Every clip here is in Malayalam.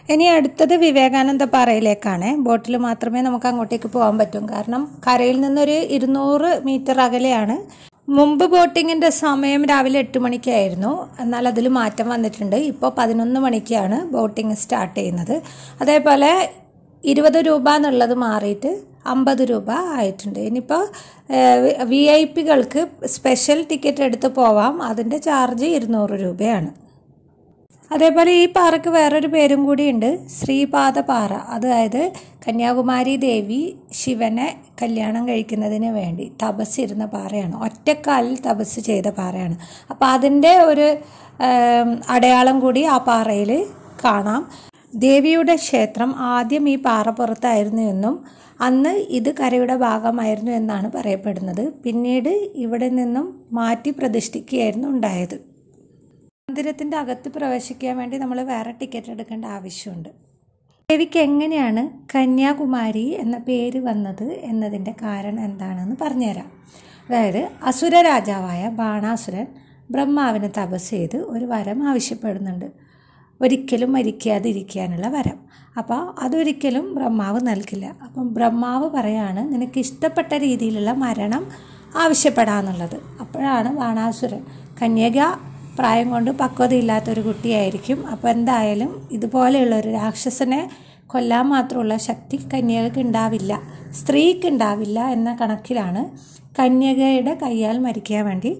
ഇനി അടുത്തത് വിവേകാനന്ദ പാറയിലേക്കാണ്. ബോട്ടിൽ മാത്രമേ നമുക്ക് അങ്ങോട്ടേക്ക് പോകാൻ പറ്റും. കാരണം കരയിൽ നിന്നൊരു 200 മീറ്റർ അകലെയാണ്. മുമ്പ് ബോട്ടിങ്ങിൻ്റെ സമയം രാവിലെ 8 മണിക്കായിരുന്നു. എന്നാൽ അതിൽ മാറ്റം വന്നിട്ടുണ്ട്. ഇപ്പോൾ 11 മണിക്കാണ് ബോട്ടിങ് സ്റ്റാർട്ട് ചെയ്യുന്നത്. അതേപോലെ 20 രൂപ എന്നുള്ളത് മാറിയിട്ട് 50 രൂപ ആയിട്ടുണ്ട്. ഇനിയിപ്പോൾ VIP-കൾക്ക് സ്പെഷ്യൽ ടിക്കറ്റ് എടുത്ത് പോവാം. അതിൻ്റെ ചാർജ് 200 രൂപയാണ്. അതേപോലെ ഈ പാറയ്ക്ക് വേറൊരു പേരും കൂടിയുണ്ട്, ശ്രീപാദ പാറ. അതായത് കന്യാകുമാരി ദേവി ശിവനെ കല്യാണം കഴിക്കുന്നതിന് വേണ്ടി തപസ്സിരുന്ന പാറയാണ്. ഒറ്റക്കാലിൽ തപസ് ചെയ്ത പാറയാണ്. അപ്പോൾ അതിൻ്റെ ഒരു അടയാളം കൂടി ആ പാറയിൽ കാണാം. ദേവിയുടെ ക്ഷേത്രം ആദ്യം ഈ പാറപ്പുറത്തായിരുന്നു എന്നും അന്ന് ഇത് കരയുടെ ഭാഗമായിരുന്നു എന്നാണ് പറയപ്പെടുന്നത്. പിന്നീട് ഇവിടെ നിന്നും മാറ്റി പ്രതിഷ്ഠിക്കുകയായിരുന്നു ഉണ്ടായത്. മന്ദിരത്തിൻ്റെ അകത്ത് പ്രവേശിക്കാൻ വേണ്ടി നമ്മൾ വേറെ ടിക്കറ്റ് എടുക്കേണ്ട ആവശ്യമുണ്ട്. ദേവിക്ക് എങ്ങനെയാണ് കന്യാകുമാരി എന്ന പേര് വന്നത് എന്നതിൻ്റെ കാരണം എന്താണെന്ന് പറഞ്ഞുതരാം. അതായത് അസുര രാജാവായ ബാണാസുരൻ ബ്രഹ്മാവിനെ തപസ് ചെയ്ത് ഒരു വരം ആവശ്യപ്പെടുന്നുണ്ട്, ഒരിക്കലും മരിക്കാതിരിക്കാനുള്ള വരം. അപ്പോൾ അതൊരിക്കലും ബ്രഹ്മാവ് നൽകില്ല. അപ്പം ബ്രഹ്മാവ് പറയാണ്, നിനക്ക് ഇഷ്ടപ്പെട്ട രീതിയിലുള്ള മരണം ആവശ്യപ്പെടാന്നുള്ളത്. അപ്പോഴാണ് ബാണാസുരൻ, കന്യക പ്രായം കൊണ്ട് പക്വതയില്ലാത്തൊരു കുട്ടിയായിരിക്കും, അപ്പോൾ എന്തായാലും ഇതുപോലെയുള്ളൊരു രാക്ഷസനെ കൊല്ലാൻ മാത്രമുള്ള ശക്തി കന്യകയ്ക്ക് ഉണ്ടാവില്ല, സ്ത്രീക്ക് ഉണ്ടാവില്ല എന്ന കണക്കിലാണ് കന്യകയുടെ കയ്യാൽ മരിക്കാൻ വേണ്ടി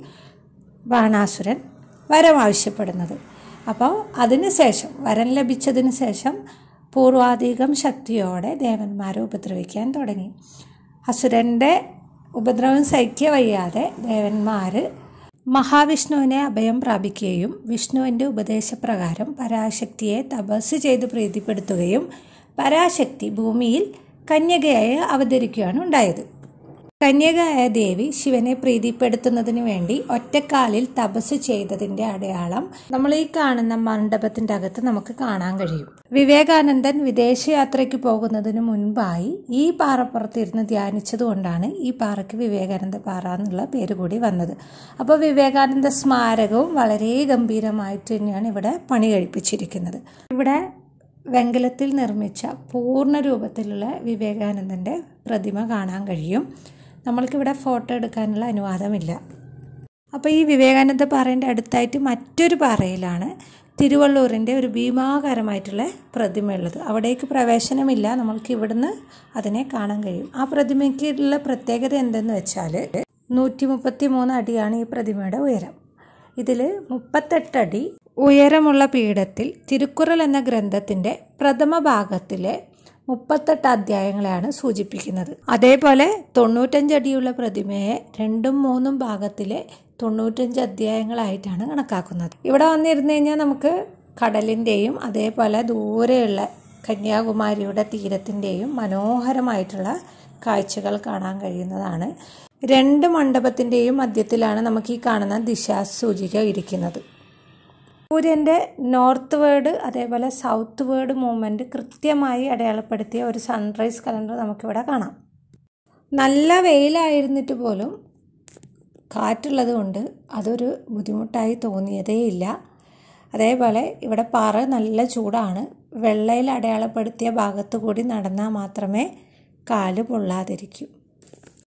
ബാണാസുരൻ വരം ആവശ്യപ്പെടുന്നത്. അപ്പോൾ അതിനുശേഷം വരം ലഭിച്ചതിന് ശേഷം പൂർവാധികം ശക്തിയോടെ ദേവന്മാരെ ഉപദ്രവിക്കാൻ തുടങ്ങി. അസുരൻ്റെ ഉപദ്രവം സഹിക്കുക വയ്യാതെ ദേവന്മാർ മഹാവിഷ്ണുവിനെ അഭയം പ്രാപിക്കുകയും വിഷ്ണുവിൻ്റെ ഉപദേശപ്രകാരം പരാശക്തിയെ തപസ് ചെയ്ത് പ്രീതിപ്പെടുത്തുകയും പരാശക്തി ഭൂമിയിൽ കന്യകയായി അവതരിക്കുകയാണ് ഉണ്ടായത്. കന്യകയായ ദേവി ശിവനെ പ്രീതിപ്പെടുത്തുന്നതിന് വേണ്ടി ഒറ്റക്കാലിൽ തപസ് ചെയ്തതിൻ്റെ അടയാളം നമ്മൾ ഈ കാണുന്ന മണ്ഡപത്തിൻ്റെ അകത്ത് നമുക്ക് കാണാൻ കഴിയും. വിവേകാനന്ദൻ വിദേശയാത്രയ്ക്ക് പോകുന്നതിന് മുൻപായി ഈ പാറപ്പുറത്തിരുന്ന് ധ്യാനിച്ചതുകൊണ്ടാണ് ഈ പാറയ്ക്ക് വിവേകാനന്ദ പാറ എന്നുള്ള പേര് കൂടി വന്നത്. അപ്പോൾ വിവേകാനന്ദ സ്മാരകവും വളരെ ഗംഭീരമായിട്ട് തന്നെയാണ് ഇവിടെ പണി കഴിപ്പിച്ചിരിക്കുന്നത്. ഇവിടെ വെങ്കലത്തിൽ നിർമ്മിച്ച പൂർണ്ണ രൂപത്തിലുള്ള വിവേകാനന്ദൻ്റെ പ്രതിമ കാണാൻ കഴിയും. നമ്മൾക്കിവിടെ ഫോട്ടോ എടുക്കാനുള്ള അനുവാദമില്ല. അപ്പോൾ ഈ വിവേകാനന്ദ പാറേൻ്റെ അടുത്തായിട്ട് മറ്റൊരു പാറയിലാണ് തിരുവള്ളൂരിൻ്റെ ഒരു ഭീമാകരമായിട്ടുള്ള പ്രതിമയുള്ളത്. അവിടേക്ക് പ്രവേശനമില്ല, നമ്മൾക്ക് ഇവിടുന്ന് അതിനെ കാണാൻ കഴിയും. ആ പ്രതിമയ്ക്കുള്ള പ്രത്യേകത എന്തെന്ന് വെച്ചാൽ 133 അടിയാണ് ഈ പ്രതിമയുടെ ഉയരം. ഇതിൽ 38 അടി ഉയരമുള്ള പീഠത്തിൽ തിരുക്കുറൾ എന്ന ഗ്രന്ഥത്തിൻ്റെ പ്രഥമ ഭാഗത്തിലെ 38 അധ്യായങ്ങളെയാണ് സൂചിപ്പിക്കുന്നത്. അതേപോലെ 95 അടിയുള്ള പ്രതിമയെ 2ഉം 3ഉം ഭാഗത്തിലെ 95 അധ്യായങ്ങളായിട്ടാണ് കണക്കാക്കുന്നത്. ഇവിടെ വന്നിരുന്നു കഴിഞ്ഞാൽ നമുക്ക് കടലിൻ്റെയും അതേപോലെ ദൂരെയുള്ള കന്യാകുമാരിയുടെ തീരത്തിൻ്റെയും മനോഹരമായിട്ടുള്ള കാഴ്ചകൾ കാണാൻ കഴിയുന്നതാണ്. 2 മണ്ഡപത്തിൻ്റെയും മധ്യത്തിലാണ് നമുക്ക് ഈ കാണുന്ന ദിശാസൂചിക ഇരിക്കുന്നത്. സൂര്യൻ്റെ നോർത്ത് വേർഡ് അതേപോലെ സൗത്ത് വേർഡ് മൂവ്മെൻറ്റ് കൃത്യമായി അടയാളപ്പെടുത്തിയ ഒരു സൺറൈസ് കലണ്ടർ നമുക്കിവിടെ കാണാം. നല്ല വെയിലായിരുന്നിട്ട് പോലും കാറ്റുള്ളത് കൊണ്ട് അതൊരു ബുദ്ധിമുട്ടായി തോന്നിയതേയില്ല. അതേപോലെ ഇവിടെ പാറ നല്ല ചൂടാണ്. വെള്ളയിൽ അടയാളപ്പെടുത്തിയ ഭാഗത്തു കൂടി നടന്നാൽ മാത്രമേ കാല് പൊള്ളാതിരിക്കൂ.